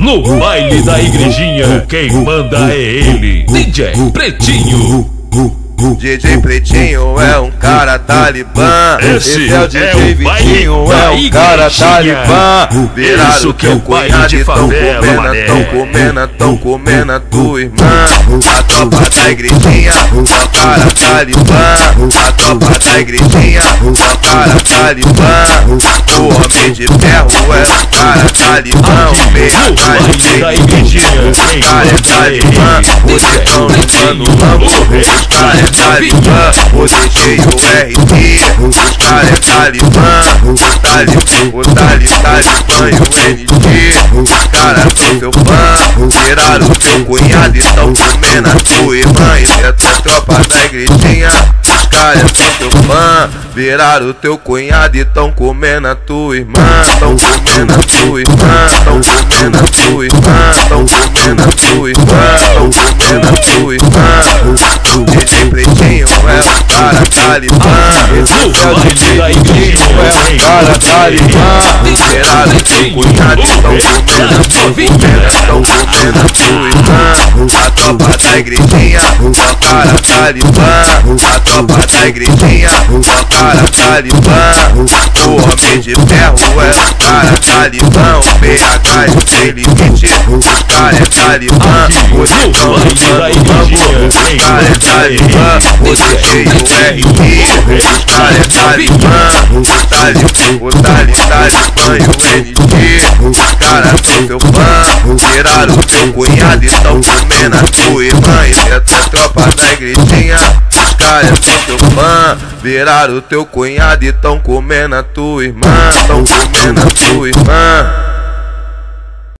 No baile da igrejinha, quem manda é ele, DJ Pretinho. DJ Pretinho é um cara talibã. Esse é o DJ Vitinho, é um cara talibã. Viraram teu cunhado e tão comendo a tua irmã. A tropa da igrejinha, só cara talibã. A tropa da igrejinha, só cara talibã. O homem de ferro é um cara talibã. O PH da igrejinha, os cara é talibã. Vocês tão limpando o lambo, os cara é talibã. O DJ o RT, os cara é talibã. O talibã e o NG, os cara são teu fã. Viraram teu cunhado e tão comendo a tua irmã. E dentro da tropa da igrejinha, os caras são teu fã. Viraram teu cunhado e tão comendo a tua irmã. Tão comendo a tua irmã, tão comendo a tua irmã, tão comendo a tua irmã, tão comendo a tua irmã. DJ Pretinho é um cara talibã. Esse é o DJ Pretinho, é um cara talibã. Viraram teu cunhado e tão comendo a tua irmã, tão comendo a tua irmã. A tropa da igrejinha, só cara talibã. A tropa da igrejinha, só cara talibã. O homem de ferro é um cara talibã. O PH tem limite, os cara é talibã. Hoje estão limpando o lambo, os cara é talibã. O DJ o RT, os cara é talibã. O talibã e o NG, os cara são teu fã. Viraram teu cunhado e tão comendo a tua irmã. E dentro da tropa da igrejinha, os caras são teu fã. Viraram teu cunhado e tão comendo a tua irmã. Tão comendo a tua irmã.